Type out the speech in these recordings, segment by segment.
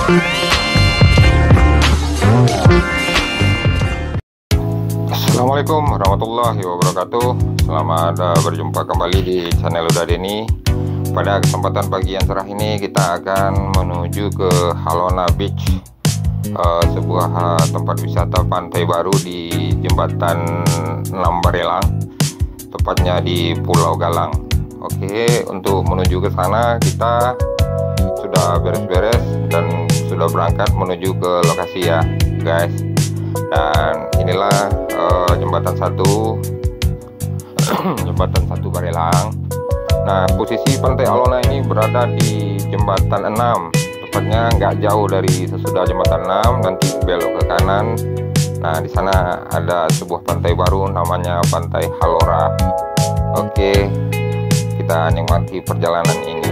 Assalamualaikum warahmatullahi wabarakatuh. Selamat berjumpa kembali di channel Uda Denny. Pada kesempatan pagi yang cerah ini kita akan menuju ke Halona Beach, sebuah tempat wisata pantai baru di Jembatan 6 Barelang, tepatnya di Pulau Galang. Oke, untuk menuju ke sana kita sudah beres-beres dan sudah berangkat menuju ke lokasi ya guys. Dan inilah jembatan 1 jembatan 1 Barelang. Nah, posisi pantai Halona ini berada di jembatan 6, tepatnya nggak jauh dari sesudah jembatan 6, nanti belok ke kanan. Nah, di sana ada sebuah pantai baru namanya Pantai Halora. Oke, kita nikmati perjalanan ini.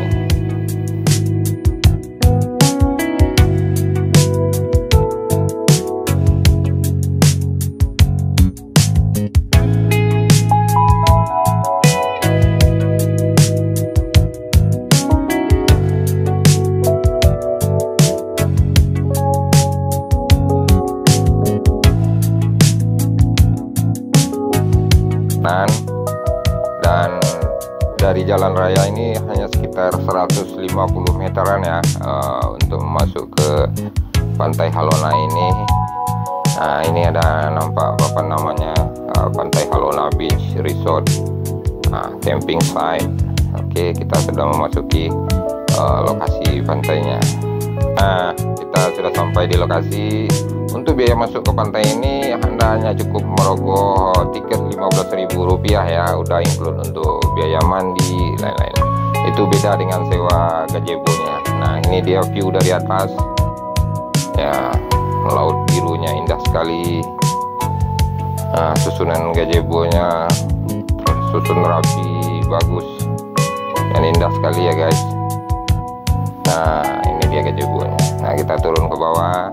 Dan dari jalan raya ini hanya sekitar 150 meteran ya, untuk masuk ke Pantai Halona ini. Nah, ini ada nampak apa namanya, Pantai Halona Beach Resort, camping site. Oke, kita sudah memasuki lokasi pantainya. Nah, kita sudah sampai di lokasi. Untuk biaya masuk ke pantai ini Anda hanya cukup merogoh tiket Rp15.000 ya, udah include untuk biaya mandi lain-lain. Itu beda dengan sewa gazebo-nya. Nah, ini dia view dari atas ya, laut birunya indah sekali. Nah, susunan gazebo-nya tersusun rapi, bagus dan indah sekali ya guys. Nah, ini dia gazebo-nya. Nah, kita turun ke bawah.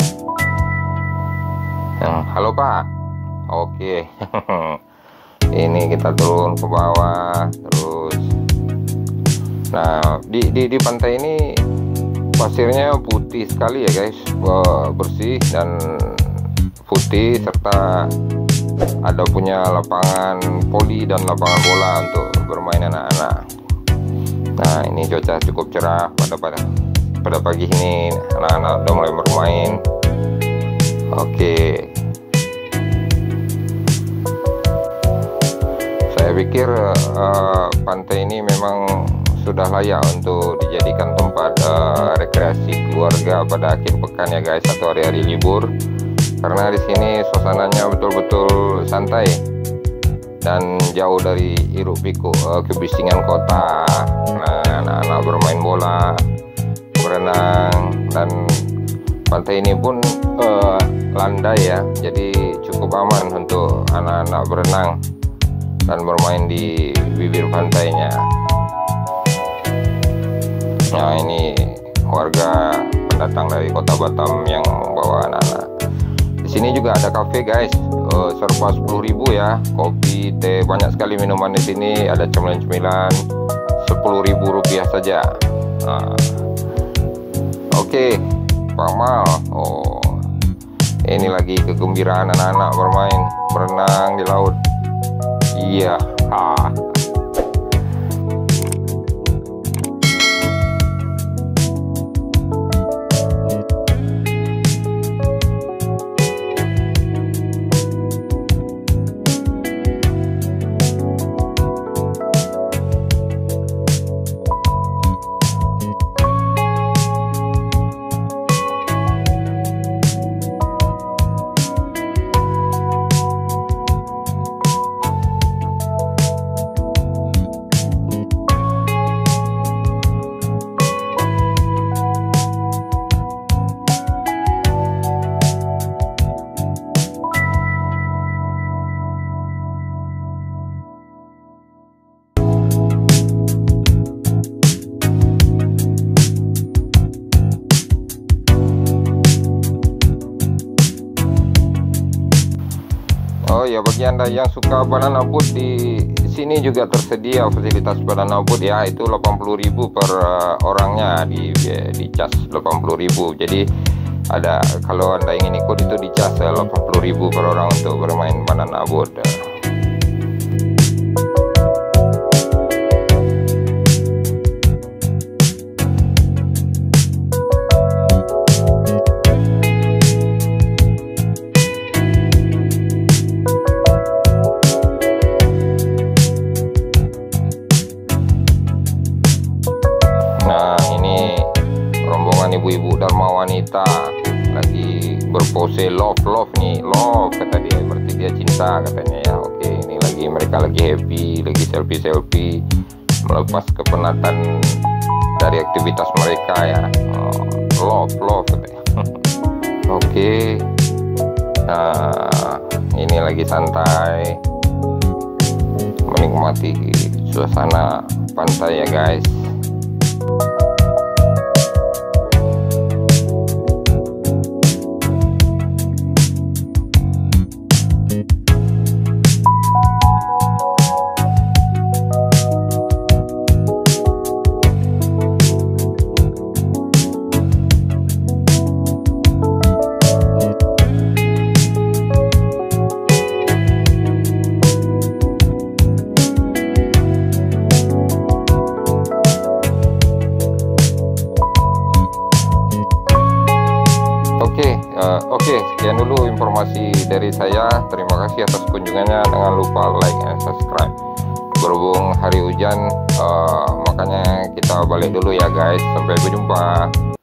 Halo Pak. Oke. Ini kita turun ke bawah terus. Nah, di pantai ini pasirnya putih sekali ya guys, bersih dan putih, serta ada punya lapangan voli dan lapangan bola untuk bermain anak-anak. Nah, ini cuaca cukup cerah pada pagi ini, anak-anak udah mulai bermain. Oke, saya pikir pantai ini memang sudah layak untuk dijadikan tempat rekreasi keluarga pada akhir pekan ya guys, atau hari-hari libur, karena di sini suasananya betul-betul santai dan jauh dari hiruk pikuk kebisingan kota. Nah, anak-anak bermain bola, berenang, dan pantai ini pun landai ya, jadi cukup aman untuk anak-anak berenang dan bermain di bibir pantainya. Nah, ini warga pendatang dari kota Batam yang membawa anak-anak. Di sini juga ada cafe guys, serba 10.000 ya, kopi, teh, banyak sekali minuman di sini. Ada cemilan-cemilan, Rp10.000 saja. Nah, oke, Pak Mal. Oh, ini lagi kegembiraan anak-anak bermain, berenang di laut. Iya. Oh ya, bagi Anda yang suka banana boat, di sini juga tersedia fasilitas banana boat ya, itu 80.000 per orangnya, di cas 80.000. Jadi ada, kalau anda ingin ikut itu dicas 80.000 per orang untuk bermain banana boat. Nah, ini rombongan ibu-ibu Dharma Wanita lagi berpose love nih, love kata dia, berarti dia cinta katanya ya. Oke, ini lagi mereka lagi happy, lagi selfie melepas kepenatan dari aktivitas mereka ya. Love katanya. Oke, nah ini lagi santai menikmati suasana pantai ya guys. Oke, sekian dulu informasi dari saya. Terima kasih atas kunjungannya. Jangan lupa like dan subscribe. Berhubung hari hujan, makanya kita balik dulu ya guys. Sampai berjumpa.